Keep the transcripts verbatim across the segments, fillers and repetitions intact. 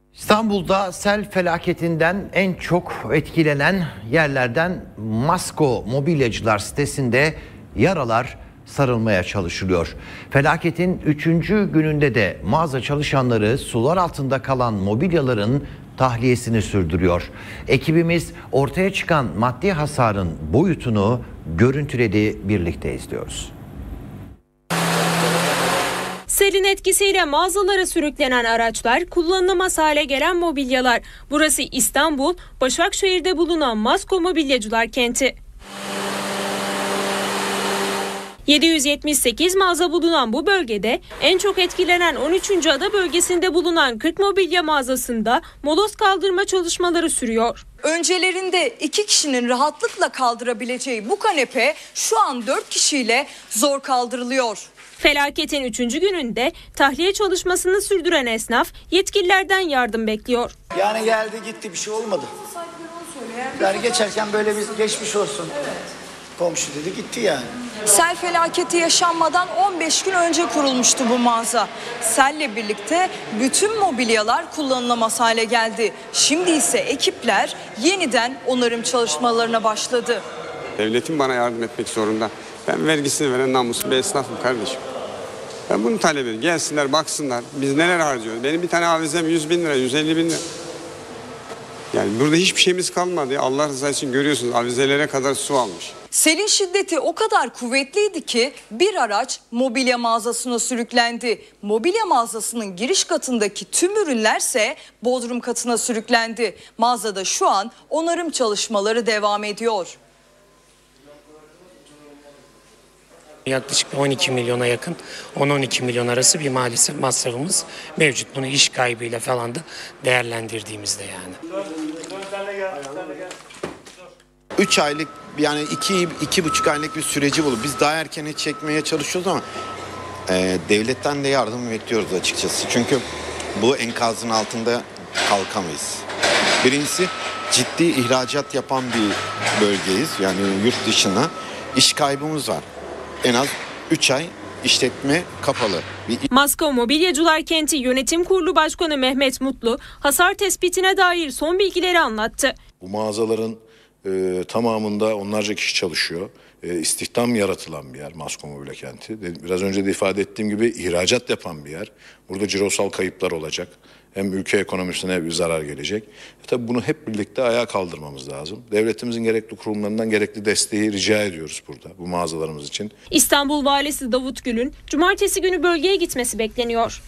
İstanbul'da sel felaketinden en çok etkilenen yerlerden Masko Mobilyacılar sitesinde yaralar sarılmaya çalışılıyor. Felaketin üçüncü gününde de mağaza çalışanları sular altında kalan mobilyaların tahliyesini sürdürüyor. Ekibimiz ortaya çıkan maddi hasarın boyutunu görüntüledi, birlikte izliyoruz. Selin etkisiyle mağazalara sürüklenen araçlar, kullanılamaz hale gelen mobilyalar. Burası İstanbul, Başakşehir'de bulunan Masko Mobilyacılar kenti. yedi yüz yetmiş sekiz mağaza bulunan bu bölgede en çok etkilenen on üçüncü ada bölgesinde bulunan kırk mobilya mağazasında moloz kaldırma çalışmaları sürüyor. Öncelerinde iki kişinin rahatlıkla kaldırabileceği bu kanepe şu an dört kişiyle zor kaldırılıyor. Felaketin üçüncü gününde tahliye çalışmasını sürdüren esnaf yetkililerden yardım bekliyor. Yani geldi gitti, bir şey olmadı. Yani geçerken böyle bir geçmiş olsun. Komşu dedi, gitti yani. Sel felaketi yaşanmadan on beş gün önce kurulmuştu bu mağaza. Selle birlikte bütün mobilyalar kullanılamaz hale geldi. Şimdi ise ekipler yeniden onarım çalışmalarına başladı. Devletin bana yardım etmek zorunda. Ben vergisini veren namuslu bir esnafım kardeşim. Ben bunu talep ediyorum. Gelsinler, baksınlar. Biz neler harcıyoruz? Benim bir tane avizem yüz bin lira, yüz elli bin lira. Yani burada hiçbir şeyimiz kalmadı. Allah rızası için görüyorsunuz, avizelere kadar su almış. Selin şiddeti o kadar kuvvetliydi ki bir araç mobilya mağazasına sürüklendi. Mobilya mağazasının giriş katındaki tüm ürünlerse bodrum katına sürüklendi. Mağazada şu an onarım çalışmaları devam ediyor. Yaklaşık on iki milyona yakın, on on iki milyon arası bir maalesef masrafımız mevcut. Bunu iş kaybıyla falan da değerlendirdiğimizde yani. üç aylık yani iki, iki buçuk aylık bir süreci bulup biz daha erken çekmeye çalışıyoruz ama e, devletten de yardım bekliyoruz açıkçası. Çünkü bu enkazın altında kalkamayız. Birincisi ciddi ihracat yapan bir bölgeyiz, yani yurt dışına iş kaybımız var. En az üç ay işletme kapalı. Masko Mobilyacılar Kenti Yönetim Kurulu Başkanı Mehmet Mutlu hasar tespitine dair son bilgileri anlattı. Bu mağazaların e, tamamında onlarca kişi çalışıyor. E, istihdam yaratılan bir yer Masko Mobilya Kenti. Biraz önce de ifade ettiğim gibi ihracat yapan bir yer. Burada cirosal kayıplar olacak. Hem ülke ekonomisine bir zarar gelecek. E tabii bunu hep birlikte ayağa kaldırmamız lazım. Devletimizin gerekli kurumlarından gerekli desteği rica ediyoruz burada bu mağazalarımız için. İstanbul Valisi Davut Gül'ün cumartesi günü bölgeye gitmesi bekleniyor.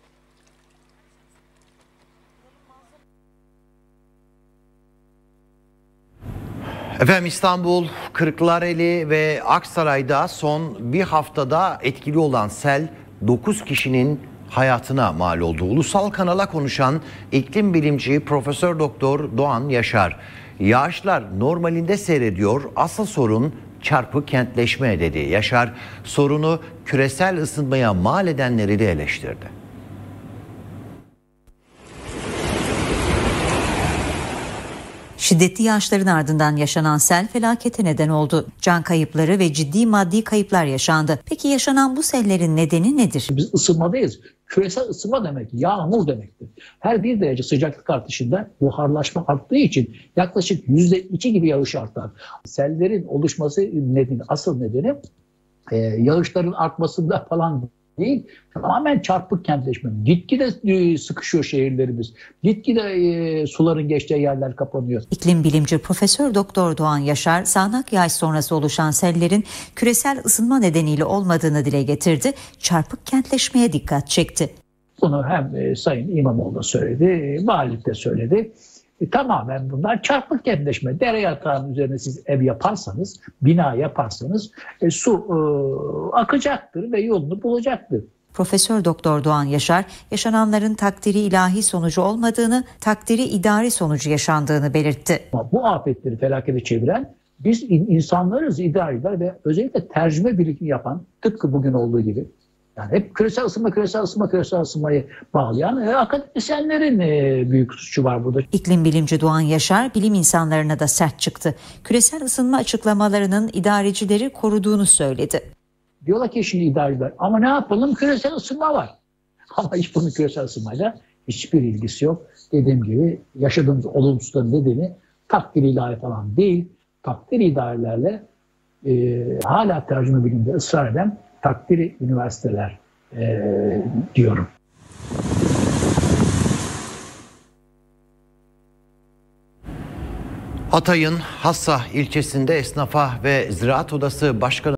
Efendim, İstanbul, Kırklareli ve Aksaray'da son bir haftada etkili olan sel dokuz kişinin hayatına mal oldu. Ulusal kanala konuşan iklim bilimci Profesör Doktor Doğan Yaşar, yağışlar normalinde seyrediyor, asıl sorun çarpık kentleşme dedi. Yaşar sorunu küresel ısınmaya mal edenleri de eleştirdi. Şiddetli yağışların ardından yaşanan sel felakete neden oldu. Can kayıpları ve ciddi maddi kayıplar yaşandı. Peki yaşanan bu sellerin nedeni nedir? Biz ısınmadayız. Küresel ısınma demek yağmur demektir. Her bir derece sıcaklık artışında buharlaşma arttığı için yaklaşık yüzde iki gibi yağış artar. Sellerin oluşması nedeni, asıl nedeni e, yağışların artmasında falan değil, tamamen çarpık kentleşme. Gitgide e, sıkışıyor şehirlerimiz. Gitgide e, suların geçtiği yerler kapanıyor. İklim bilimci Profesör Doktor Doğan Yaşar, sağanak yağış sonrası oluşan sellerin küresel ısınma nedeniyle olmadığını dile getirdi. Çarpık kentleşmeye dikkat çekti. Bunu hem e, Sayın İmamoğlu söyledi, e, valilik de söyledi. E, tamamen bunlar çarpık kentleşme. Dere yatağının üzerine siz ev yaparsanız, bina yaparsanız e, su e, akacaktır ve yolunu bulacaktır. Profesör Doktor Doğan Yaşar, yaşananların takdiri ilahi sonucu olmadığını, takdiri idari sonucu yaşandığını belirtti. Bu afetleri, felaketi çeviren biz insanlarız, idariler ve özellikle tercüme birikimi yapan, tıpkı bugün olduğu gibi. Yani hep küresel ısınma, küresel ısınma, küresel ısınmayı bağlayan e, akademisyenlerin e, büyük suçu var burada. İklim bilimci Doğan Yaşar, bilim insanlarına da sert çıktı. Küresel ısınma açıklamalarının idarecileri koruduğunu söyledi. Diyorlar ki şimdi idareciler, ama ne yapalım, küresel ısınma var. Ama hiç bunun küresel ısınmayla hiçbir ilgisi yok. Dediğim gibi yaşadığımız olumsuzluğun nedeni takdir ilahi falan değil. Takdir ilahilerle e, hala tercüme bilimde ısrar eden takdiri üniversiteler e, diyorum. Hatay'ın Hassah ilçesinde esnafa ve Ziraat Odası Başkanı